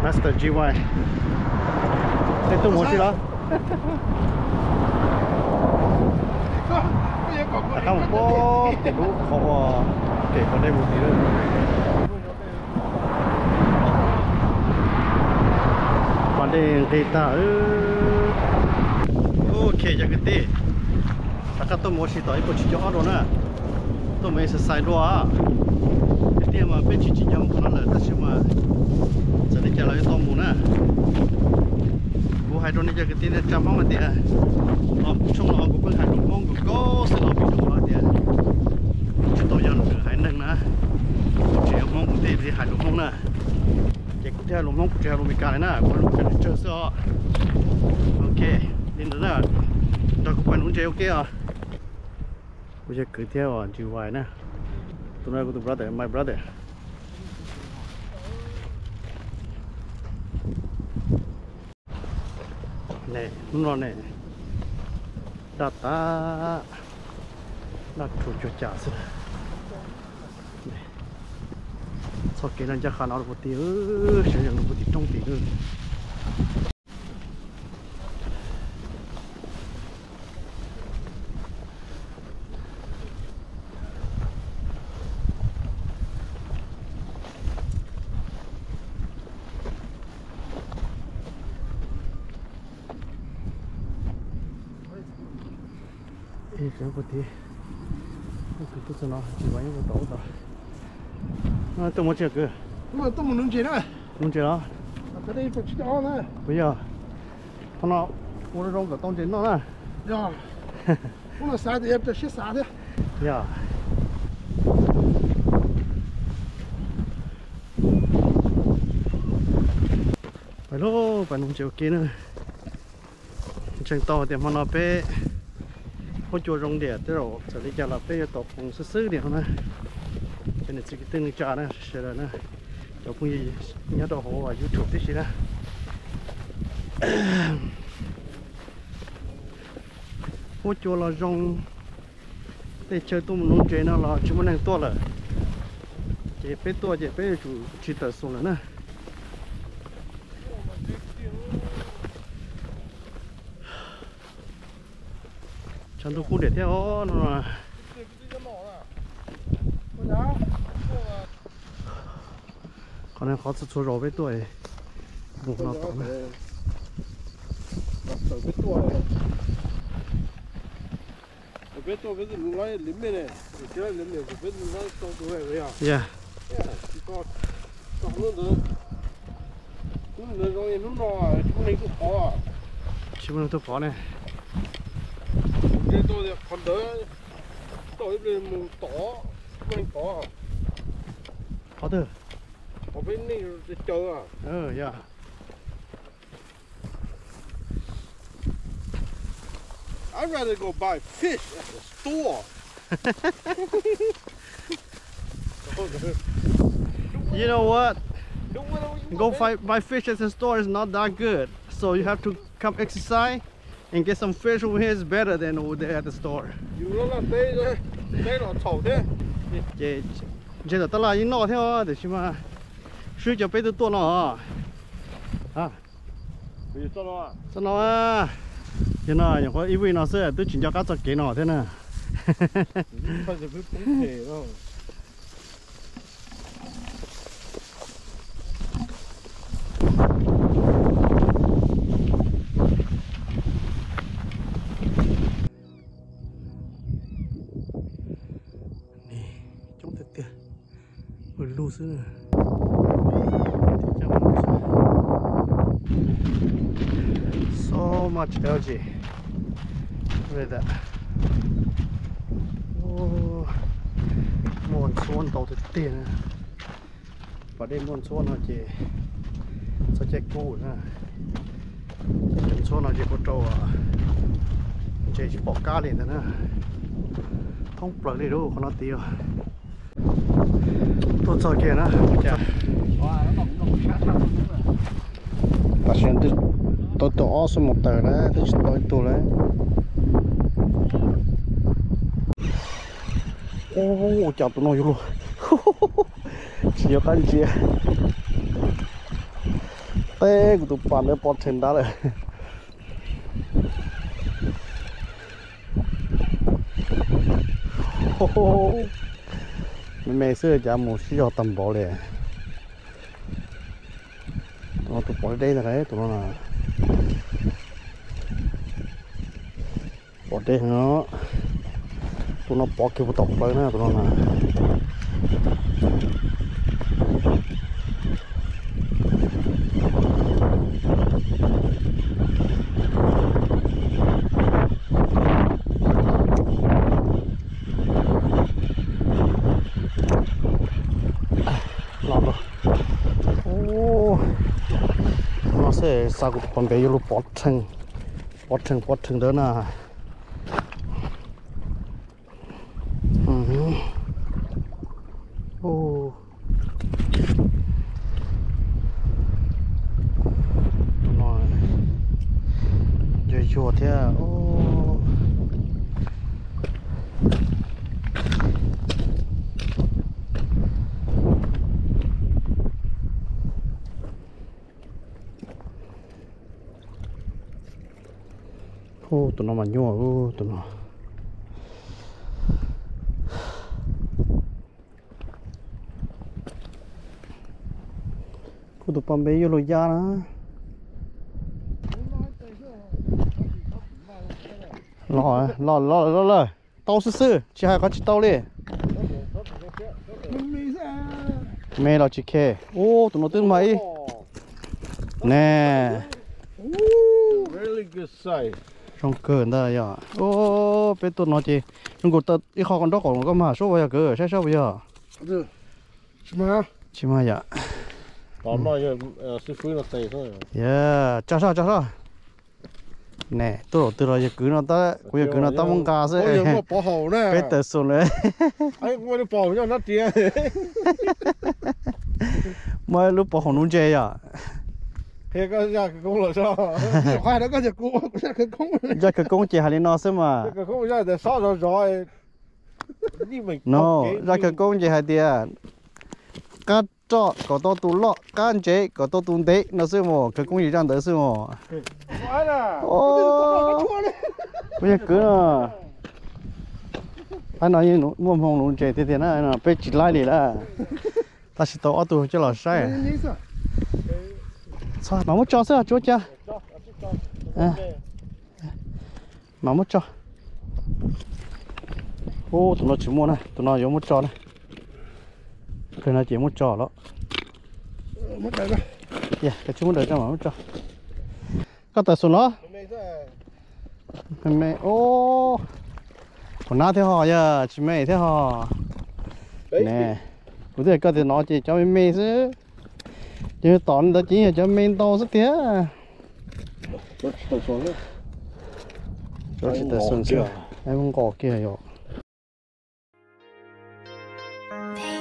Master GY. Thế tôi muốn gì đó? Không có tiền đủ họ kể vào đây một tí nữa. Còn đây thì ta ok cho cái tí. Các tôi muốn gì đó có chỉ cho đó nè. Tôi mới sẽ sai đó. Cái tí mà bên chỉ nhau của nó là tất nhiên mà giờ đi chơi lại tôi muốn nè. Bố hai đứa này cho cái tí này chăm bóng mà tí à. Trong đó cũng hai đứa mong cũng có sự lo bị đủ đó tí à. Chúng tôi dần được hai nâng nè. Chỉ mong cũng tí hai đứa mong nè. Chỉ cũng theo mong cũng theo bị cài nè. Có lúc phải chơi sợ. Ok, nên đó là tôi cũng phải uống chơi ok à. Bây giờ cứ theo chịu vài nè. Tôi nói của brother, my brother. Nè, đúng rồi nè. Đã ta đã chủ cho trả rồi. Sau cái lần chắc khả năng một tí sử dụng một tí trong tí nữa. Cái một tí tôi sẽ nói chỉ quay một tổ thôi. Tôi muốn chơi cơ. Mà tôi muốn nướng chế nữa. Nướng chế đó. Cái đây phải cho nữa. Bây giờ nó uống rong cả tông chế nó nè. Dạ. Uống là sai thì em cho xếp xả thế. Dạ. Phải lô, phải nướng chế ok nữa. Chẳng to thì mà nó bé. Hỗ trợ rong địa tới rồi, giờ đi chơi là phải tập cùng sứ địa nữa. Cho nên chỉ cái tên trà này, sẽ là nè, cho cũng như nhớ đồ hồ và YouTube tí xí nè. Hỗ trợ là rong để chơi tôm nông chơi nó là chỉ muốn ăn to là, chỉ phải to chỉ phải chủ chỉ tự xuống là nè. Chẳng tôi cũng để theo nó là còn em khó sự số rồi với tuổi một nó tổng này biết tôi biết mình nói lính bên này cái này lính này biết mình nói tôi tuổi vậy à? Yeah. Còn nó nữa rồi nó chúng mình cũng khó à? Chỉ muốn tôi khó này. Cái tôi thì còn đỡ tôi lên một tỏ mình có à? Khó thử. Ở bên này để chơi à? Yeah. I'd rather go buy fish at the store. You know what? Go buy fish at the store is not that good. So you have to come exercise and get some fish over here is better than over there at the store. You know là đây là thầu thế. Chỉ là tao là những nọ theo để xem mà suy cho bé tôi nó à. Bây giờ sao sao nó à? Thế nào những cái EV nó sẽ tôi chuyển cho các cái nọ thế nè. Phải phải cũng thể đâu. Loose. So much algae. Look at that. Oh, monsoon tàu thực tiền. Và đây monsoon nó chỉ sao chạy cũ nè. Monsoon nó chỉ có trâu à. Chỉ bỏ cá lên thôi nè. Không plug đi đâu, nó tiêu. Tốt cho kia nữa. Và xem tôi tổ số một tờ đó, tôi đấy. Ô, chào tụi nó vô luôn. Chỉ có cái gì. tê của tụi bạn nữa bọt trên đó rồi mẹ xưa chả một xí cho tầm bỏ liền nó tụi bỏ đây là cái tụi nó là bỏ đây nó tụi nó bỏ kêu tộc tới nè tụi nó là lọt rồi nó sẽ sao cũng còn bé vô bọt chừng đó nè chuột thế à? Tụi nó mà nhua tụi nó tụi băm bé vô lôi da nữa lò tao sư chỉ hai con chỉ tao đi mẹ là chỉ khe tụi nó tương mấy nè Really good size. trong cờ đây à bé tụi nó chỉ trong cuộc tao đi kho con đó còn có mà số bây giờ cờ sao bây giờ chỉ mà dạ Tóm nó giờ sư phụ nó tẩy thôi. Yeah cho sao nè tôi giờ cứ nó ta bây giờ cứ nó ta mong cá sẽ bây giờ bỏ hậu nè bé tớ xuống đấy anh mới bỏ cho nó tiền mới lúc bỏ hậu nung chè à thế có ra cái công là sao khoai đó có thể cũ ra cái công chè hay nó xem mà cái công ra để sao rồi đi mình no ra cái công chè hay tiền cá cho có to tù lọ cá chế có to tù đấy nó xem mà cái công gì ra tới xem mà bây giờ cứ à anh nói như mua phong nung chè thì nó bé chỉ lại đi là ta chỉ tao ở tù cho là sai sao mà muốn cho sao chú cha mà muốn cho tụi nó chỉ mua này tụi nó giống muốn cho này cái này chỉ muốn cho đó mất đấy rồi cái chú muốn đợi cho mà muốn cho có tài số nó mẹ còn na thế họ giờ chị mẹ thế họ nè có thể có thể nói chỉ cho mẹ chứ chứ tòn đó chỉ là cho mình to rất thế rồi chỉ tới xuân xưa em không có kia rồi